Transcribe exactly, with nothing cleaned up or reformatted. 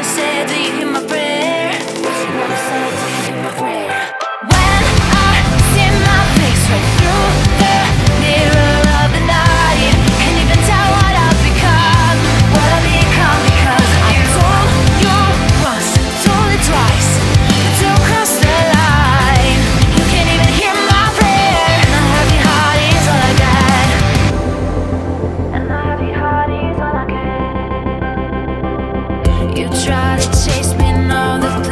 wanna say, do you hear my prayer? What you wanna say, do you hear my prayer? When I see my face right through the mirror of the night, can't even tell what I've become, what I've become because of you. I told you once, told it twice, but you crossed the line. You can't even hear my prayer, and a heavy heart is all I got. And a heavy heart is all I get. You try to chase me in all the